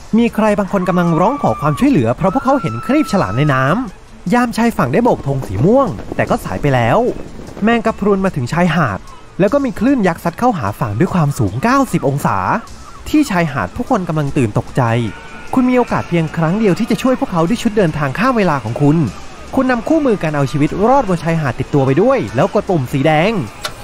มีใครบางคนกำลังร้องขอความช่วยเหลือเพราะพวกเขาเห็นครีบฉลามในน้ำยามชายฝั่งได้โบกธงสีม่วงแต่ก็สายไปแล้วแมงกะพรุนมาถึงชายหาดแล้วก็มีคลื่นยักษ์ซัดเข้าหาฝั่งด้วยความสูง90องศาที่ชายหาดผู้คนกำลังตื่นตกใจคุณมีโอกาสเพียงครั้งเดียวที่จะช่วยพวกเขาด้วยชุดเดินทางข้ามเวลาของคุณนำคู่มือการเอาชีวิตรอดบนชายหาดติดตัวไปด้วยแล้วกดปุ่มสีแดง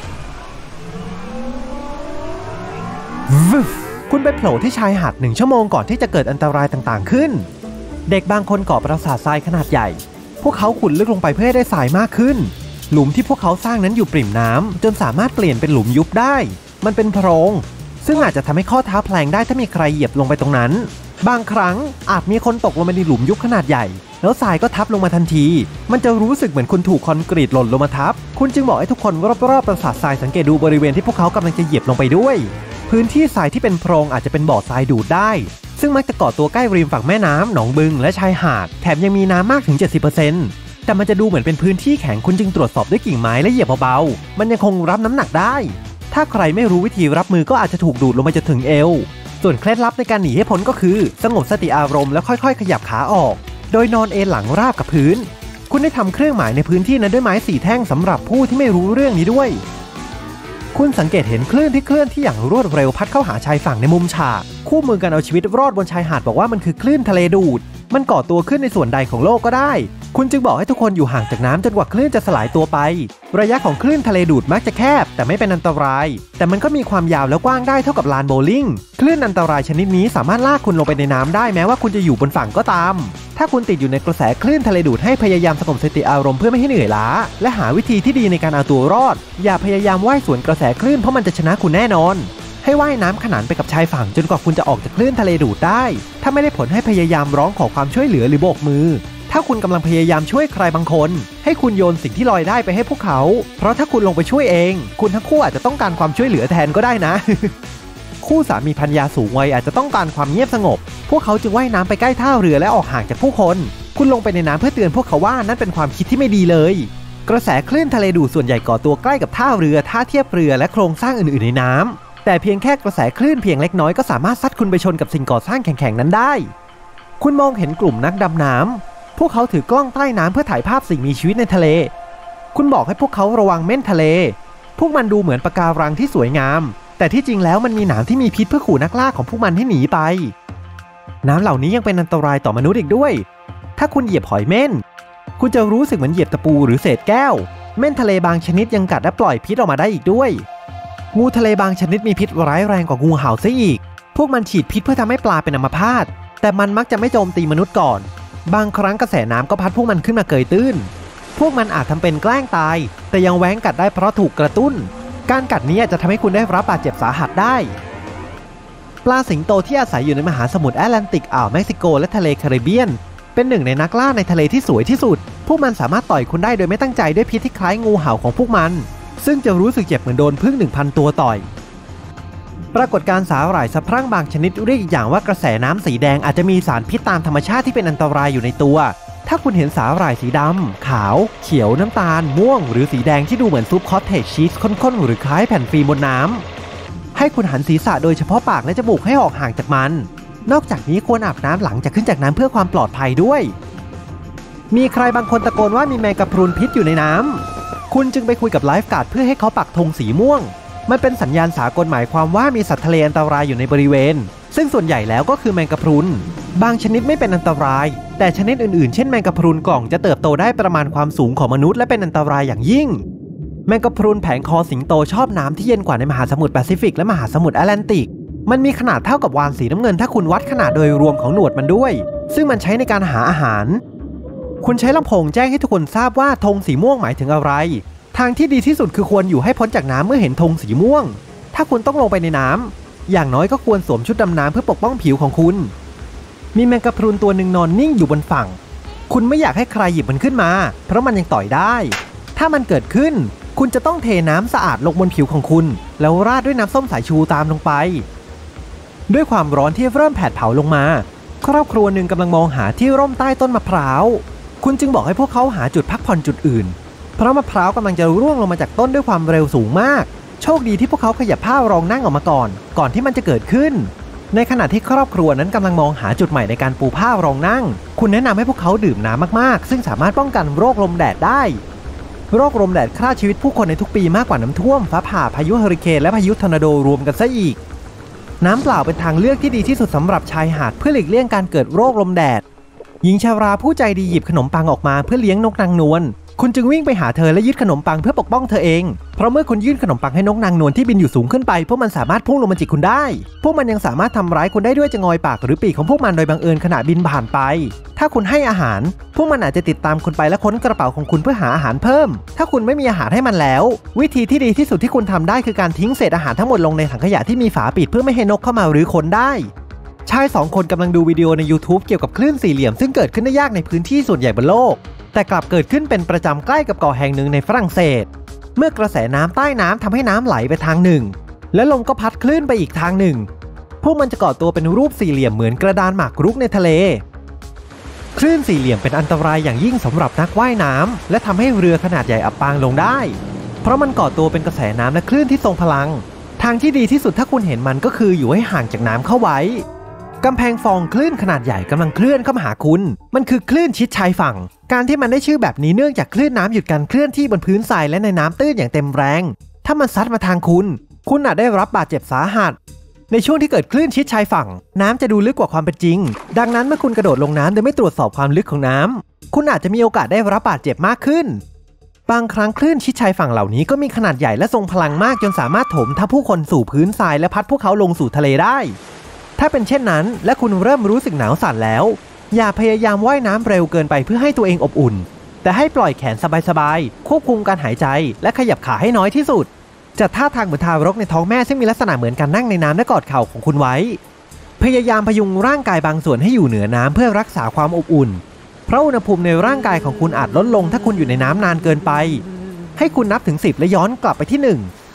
คุณไปโผล่ที่ชายหาด1 ชั่วโมงก่อนที่จะเกิดอันตรายต่างๆขึ้นเด็กบางคนก่อปราสาททรายขนาดใหญ่พวกเขาขุดลึกลงไปเพื่อให้ได้ทรายมากขึ้นหลุมที่พวกเขาสร้างนั้นอยู่ปริ่มน้ำจนสามารถเปลี่ยนเป็นหลุมยุบได้มันเป็นโพรงซึ่งอาจจะทำให้ข้อเท้าแพลงได้ถ้ามีใครเหยียบลงไปตรงนั้นบางครั้งอาจมีคนตกลงไปในหลุมยุบขนาดใหญ่แล้วทรายก็ทับลงมาทันทีมันจะรู้สึกเหมือนคุณถูกคอนกรีตหล่นลงมาทับคุณจึงบอกให้ทุกคนรอบๆปราสาททรายสังเกตดูบริเวณที่พวกเขากำลังจะเหยียบลงไปด้วยพื้นที่ทรายที่เป็นโพรงอาจจะเป็นบ่อทรายดูดได้ซึ่งมักจะก่อตัวใกล้ริมฝั่งแม่น้ำหนองบึงและชายหาดแถมยังมีน้ำมากถึง 70%แต่มันจะดูเหมือนเป็นพื้นที่แข็งคุณจึงตรวจสอบด้วยกิ่งไม้และเหยียบเบาๆมันยังคงรับน้ำหนักได้ถ้าใครไม่รู้วิธีรับมือก็อาจจะถูกดูดลงไปจนถึงเอวส่วนเคล็ดลับในการหนีให้พ้นก็คือสงบสติอารมณ์แล้วค่อยๆขยับขาออกโดยนอนเอนหลังราบกับพื้นคุณได้ทำเครื่องหมายในพื้นที่นั้นด้วยไม้4 แท่งสำหรับผู้ที่ไม่รู้เรื่องนี้ด้วยคุณสังเกตเห็นคลื่นที่เคลื่อนที่อย่างรวดเร็วพัดเข้าหาชายฝั่งในมุมฉากคู่มือการเอาชีวิตรอดบนชายหาดบอกว่ามันคือคลื่นทะเลดูดมันก่อตัวขึ้นในส่วนใดของโลกก็ได้คุณจึงบอกให้ทุกคนอยู่ห่างจากน้ำจนกว่าคลื่นจะสลายตัวไประยะของคลื่นทะเลดูดมักจะแคบแต่ไม่เป็นอันตรายแต่มันก็มีความยาวและกว้างได้เท่ากับลานโบว์ลิ่งคลื่นอันตรายชนิดนี้สามารถลากคุณลงไปในน้ำได้แม้ว่าคุณจะอยู่บนฝั่งก็ตามถ้าคุณติดอยู่ในกระแสคลื่นทะเลดูดให้พยายามสงบสติอารมณ์เพื่อไม่ให้เหนื่อยล้าและหาวิธีที่ดีในการเอาตัวรอดอย่าพยายามว่ายสวนกระแสคลื่นเพราะมันจะชนะคุณแน่นอนให้ว่ายน้ำขนานไปกับชายฝั่งจนกว่าคุณจะออกจากคลื่นทะเลดูดได้ถ้าไม่ได้ผลให้พยายามร้องขอความช่วยเหลือหรือโบกมือถ้าคุณกำลังพยายามช่วยใครบางคนให้คุณโยนสิ่งที่ลอยได้ไปให้พวกเขาเพราะถ้าคุณลงไปช่วยเองคุณทั้งคู่อาจจะต้องการความช่วยเหลือแทนก็ได้นะ คู่สามีภรรยาสูงวัยอาจจะต้องการความเงียบสงบพวกเขาจึงว่ายน้ำไปใกล้ท่าเรือและออกห่างจากผู้คนคุณลงไปในน้ำเพื่อเตือนพวกเขาว่านั่นเป็นความคิดที่ไม่ดีเลยกระแสคลื่นทะเลดูดส่วนใหญ่ก่อตัวใกล้กับท่าเรือท่าเทียบเรือและโครงสร้างอื่นๆในน้ำแต่เพียงแค่กระแสคลื่นเพียงเล็กน้อยก็สามารถซัดคุณไปชนกับสิ่งก่อสร้างแข็งๆนั้นได้คุณมองเห็นกลุ่มนักดำน้ำพวกเขาถือกล้องใต้น้ำเพื่อถ่ายภาพสิ่งมีชีวิตในทะเลคุณบอกให้พวกเขาระวังเม่นทะเลพวกมันดูเหมือนปะการังที่สวยงามแต่ที่จริงแล้วมันมีหนามที่มีพิษเพื่อขู่นักล่าของพวกมันให้หนีไปน้ำเหล่านี้ยังเป็นอันตรายต่อมนุษย์อีกด้วยถ้าคุณเหยียบหอยเม่นคุณจะรู้สึกเหมือนเหยียบตะปูหรือเศษแก้วเม่นทะเลบางชนิดยังกัดและปล่อยพิษออกมาได้อีกด้วยงูทะเลบางชนิดมีพิษร้ายแรงกว่างูเห่าซะอีกพวกมันฉีดพิษเพื่อทำให้ปลาเป็นอัมพาตแต่มันมักจะไม่โจมตีมนุษย์ก่อนบางครั้งกระแสน้ำก็พัดพวกมันขึ้นมาเกยตื้นพวกมันอาจทำเป็นแกล้งตายแต่ยังแหว้งกัดได้เพราะถูกกระตุ้นการกัดนี้อาจจะทำให้คุณได้รับบาดเจ็บสาหัสได้ปลาสิงโตที่อาศัยอยู่ในมหาสมุทรแอตแลนติกอ่าวเม็กซิโกและทะเลแคริบเบียนเป็นหนึ่งในนักล่าในทะเลที่สวยที่สุดพวกมันสามารถต่อยคุณได้โดยไม่ตั้งใจด้วยพิษที่คล้ายงูเห่าของพวกมันซึ่งจะรู้สึกเจ็บเหมือนโดนผึ้ง 1,000 ตัวต่อยปรากฏการณ์สาหร่ายสะพรั่งบางชนิดเรียกอีกอย่างว่ากระแสน้ำสีแดงอาจจะมีสารพิษตามธรรมชาติที่เป็นอันตรายอยู่ในตัวถ้าคุณเห็นสาหร่ายสีดำขาวเขียวน้ำตาลม่วงหรือสีแดงที่ดูเหมือนซุปคอตเทจชีสข้นๆหรือคล้ายแผ่นฟิล์มบนน้ำให้คุณหันศีรษะโดยเฉพาะปากและจมูกให้ออกห่างจากมันนอกจากนี้ควรอาบน้ำหลังจากขึ้นจากน้ำเพื่อความปลอดภัยด้วยมีใครบางคนตะโกนว่ามีแมงกะพรุนพิษอยู่ในน้ำคุณจึงไปคุยกับไลฟ์การ์ดเพื่อให้เขาปักธงสีม่วงมันเป็นสัญญาณสากลหมายความว่ามีสัตว์ทะเลอันตรายอยู่ในบริเวณซึ่งส่วนใหญ่แล้วก็คือแมงกะพรุนบางชนิดไม่เป็นอันตรายแต่ชนิดอื่นๆเช่นแมงกะพรุนกล่องจะเติบโตได้ประมาณความสูงของมนุษย์และเป็นอันตรายอย่างยิ่งแมงกะพรุนแผงคอสิงโตชอบน้ำที่เย็นกว่าในมหาสมุทรแปซิฟิกและมหาสมุทรแอตแลนติกมันมีขนาดเท่ากับวาฬสีน้ำเงินถ้าคุณวัดขนาดโดยรวมของหนวดมันด้วยซึ่งมันใช้ในการหาอาหารคุณใช้ลำโพงแจ้งให้ทุกคนทราบว่าธงสีม่วงหมายถึงอะไรทางที่ดีที่สุดคือควรอยู่ให้พ้นจากน้ำเมื่อเห็นธงสีม่วงถ้าคุณต้องลงไปในน้ำอย่างน้อยก็ควรสวมชุดดำน้ำเพื่อปกป้องผิวของคุณมีแมงกะพรุนตัวหนึ่งนอนนิ่งอยู่บนฝั่งคุณไม่อยากให้ใครหยิบมันขึ้นมาเพราะมันยังต่อยได้ถ้ามันเกิดขึ้นคุณจะต้องเทน้ำสะอาดลงบนผิวของคุณแล้วราดด้วยน้ำส้มสายชูตามลงไปด้วยความร้อนที่เริ่มแผดเผาลงมาครอบครัวหนึ่งกำลังมองหาที่ร่มใต้ต้นมะพร้าวคุณจึงบอกให้พวกเขาหาจุดพักผ่อนจุดอื่นเพราะมะพร้าวกำลังจะร่วงลงมาจากต้นด้วยความเร็วสูงมากโชคดีที่พวกเขาขยับผ้ารองนั่งออกมาก่อนที่มันจะเกิดขึ้นในขณะที่ครอบครัวนั้นกำลังมองหาจุดใหม่ในการปูผ้ารองนั่งคุณแนะนำให้พวกเขาดื่มน้ำมากๆซึ่งสามารถป้องกันโรคลมแดดได้โรคลมแดดฆ่าชีวิตผู้คนในทุกปีมากกว่าน้ำท่วมฟ้าผ่าพายุเฮอริเคนและพายุทอร์นาโดรวมกันซะอีกน้ำเปล่าเป็นทางเลือกที่ดีที่สุดสำหรับชายหาดเพื่อหลีกเลี่ยงการเกิดโรคลมแดดหญิงชราผู้ใจดีหยิบขนมปังออกมาเพื่อเลี้ยงนกนางนวลคุณจึงวิ่งไปหาเธอและยึดขนมปังเพื่อปกป้องเธอเองเพราะเมื่อคุณยื่นขนมปังให้นกนางนวลที่บินอยู่สูงขึ้นไปพวกมันสามารถพุ่งลงมาจิกคุณได้พวกมันยังสามารถทำร้ายคุณได้ด้วยจะงอยปากหรือปีกของพวกมันโดยบังเอิญขณะบินผ่านไปถ้าคุณให้อาหารพวกมันอาจจะติดตามคุณไปและค้นกระเป๋าของคุณเพื่อหาอาหารเพิ่มถ้าคุณไม่มีอาหารให้มันแล้ววิธีที่ดีที่สุดที่คุณทำได้คือการทิ้งเศษอาหารทั้งหมดลงในถังขยะที่มีฝาปิดเพื่อไม่ให้นกเข้ามารื้อค้นได้ชาย2 คนกำลังดูวิดีโอใน YouTube เกี่ยวกับคลื่นสี่เหลี่ยมซึ่งเกิดขึ้นได้ยากในพื้นที่ส่วนใหญ่บนโลกแต่กลับเกิดขึ้นเป็นประจำใกล้กับเกาะแห่งหนึ่งในฝรั่งเศสเมื่อกระแสน้ำใต้น้ำทำให้น้ำไหลไปทางหนึ่งและลมก็พัดคลื่นไปอีกทางหนึ่งพวกมันจะก่อตัวเป็นรูปสี่เหลี่ยมเหมือนกระดานหมากรุกในทะเลคลื่นสี่เหลี่ยมเป็นอันตรายอย่างยิ่งสำหรับนักว่ายน้ำและทำให้เรือขนาดใหญ่อับปางลงได้เพราะมันก่อตัวเป็นกระแสน้ำและคลื่นที่ทรงพลังทางที่ดีที่สุดถ้าคุณเห็นมันก็คืออยู่ให้ห่างจากน้ำเข้าไว้กำแพงฟองคลื่นขนาดใหญ่กำลังเคลื่อนเข้ามาหาคุณมันคือคลื่นชิดชายฝั่งการที่มันได้ชื่อแบบนี้เนื่องจากคลื่นน้ำหยุดการเคลื่อนที่บนพื้นทรายและในน้ำตื้นอย่างเต็มแรงถ้ามันซัดมาทางคุณอาจได้รับบาดเจ็บสาหัสในช่วงที่เกิดคลื่นชิดชายฝั่งน้ำจะดูลึกกว่าความเป็นจริงดังนั้นเมื่อคุณกระโดดลงน้ำโดยไม่ตรวจสอบความลึกของน้ำคุณอาจจะมีโอกาสได้รับบาดเจ็บมากขึ้นบางครั้งคลื่นชิดชายฝั่งเหล่านี้ก็มีขนาดใหญ่และทรงพลังมากจนสามารถถมทับผู้คนสู่พื้นทรายและพัดพวกเขาลงสู่ทะเลได้ถ้าเป็นเช่นนั้นและคุณเริ่มรู้สึกหนาวสั่นแล้วอย่าพยายามว่ายน้ำเร็วเกินไปเพื่อให้ตัวเองอบอุ่นแต่ให้ปล่อยแขนสบายๆควบคุมการหายใจและขยับขาให้น้อยที่สุดจัดท่าทางเหมือนทารกในท้องแม่ซึ่งมีลักษณะเหมือนการนั่งในน้ำและกอดเข่าของคุณไว้พยายามพยุงร่างกายบางส่วนให้อยู่เหนือน้ำเพื่อรักษาความอบอุ่นเพราะอุณหภูมิในร่างกายของคุณอาจลดลงถ้าคุณอยู่ในน้ำนานเกินไปให้คุณนับถึง10และย้อนกลับไปที่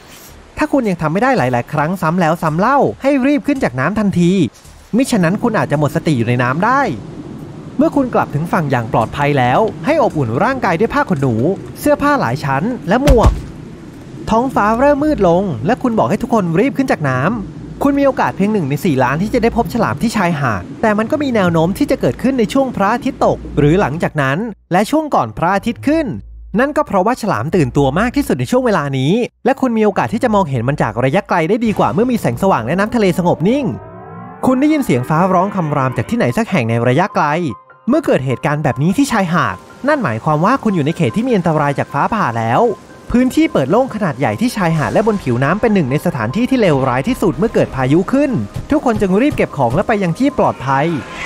1ถ้าคุณยังทำไม่ได้หลายๆครั้งซ้ำแล้วซ้ำเล่าให้รีบขึ้นจากน้ำทันทีมิฉะนั้นคุณอาจจะหมดสติอยู่ในน้ำได้เมื่อคุณกลับถึงฝั่งอย่างปลอดภัยแล้วให้อบอุ่นร่างกายด้วยผ้าขนหนูเสื้อผ้าหลายชั้นและหมวกท้องฟ้าเริ่มมืดลงและคุณบอกให้ทุกคนรีบขึ้นจากน้ำคุณมีโอกาสเพียง1 ใน 4 ล้านที่จะได้พบฉลามที่ชายหาดแต่มันก็มีแนวโน้มที่จะเกิดขึ้นในช่วงพระอาทิตย์ตกหรือหลังจากนั้นและช่วงก่อนพระอาทิตย์ขึ้นนั่นก็เพราะว่าฉลามตื่นตัวมากที่สุดในช่วงเวลานี้และคุณมีโอกาสที่จะมองเห็นมันจากระยะไกลได้ดีกว่าเมื่อมีแสงสว่างและน้ำทะเลสงบนิ่งคุณได้ยินเสียงฟ้าร้องคำรามจากที่ไหนสักแห่งในระยะไกลเมื่อเกิดเหตุการณ์แบบนี้ที่ชายหาดนั่นหมายความว่าคุณอยู่ในเขตที่มีอันตรายจากฟ้าผ่าแล้วพื้นที่เปิดโล่งขนาดใหญ่ที่ชายหาดและบนผิวน้ำเป็นหนึ่งในสถานที่ที่เลวร้ายที่สุดเมื่อเกิดพายุขึ้นทุกคนจึงรีบเก็บของและไปยังที่ปลอดภัย